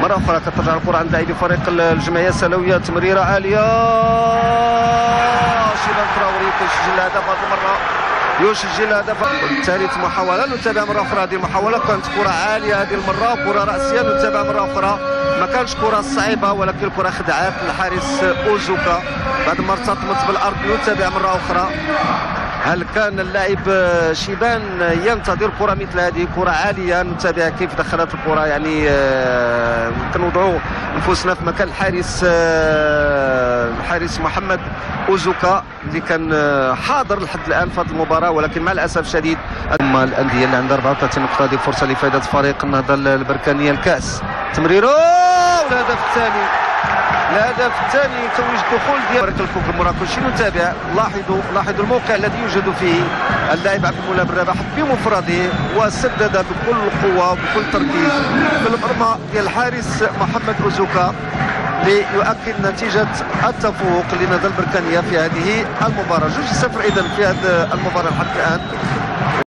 مرة أخرى كترجع الكرة عند لاعبي فريق الجمعية السلوية. تمريرة عالية، شيبان تراوري كيسجل الهدف هذه المرة، يسجل هدف. ثالث محاولة، نتابع مرة أخرى هذه المحاولة. كانت كرة عالية هذه المرة، كرة رأسية. نتابع مرة أخرى، ما كانش كرة صعيبة ولكن الكرة خدعات الحارس أوزوكا بعد ما ارتطمت بالأرض. نتابع مرة أخرى، هل كان اللاعب شيبان ينتظر كرة مثل هذه، كرة عالية؟ نتابع كيف دخلت الكرة، يعني كنوضعوا نفوسنا في مكان الحارس محمد أوزوكا اللي كان حاضر لحد الآن في هذه المباراة، ولكن مع الأسف الشديد أما الأندية اللي عندها 34 نقطة هذه فرصة لفائدة فريق النهضة البركانية الكأس. تمريره والهدف الثاني، الهدف الثاني توج الدخول ديال فريق الكوك المراكشي. نتابع، لاحظوا الموقع الذي يوجد فيه اللاعب عبد المولى بن رباح بمفرده، وسدد بكل قوه وبكل تركيز في المرمى ديال الحارس محمد أوزوكا ليؤكد نتيجه التفوق للنهضة البركانية في هذه المباراه. 2-0 اذا في هذه المباراه لحد الان.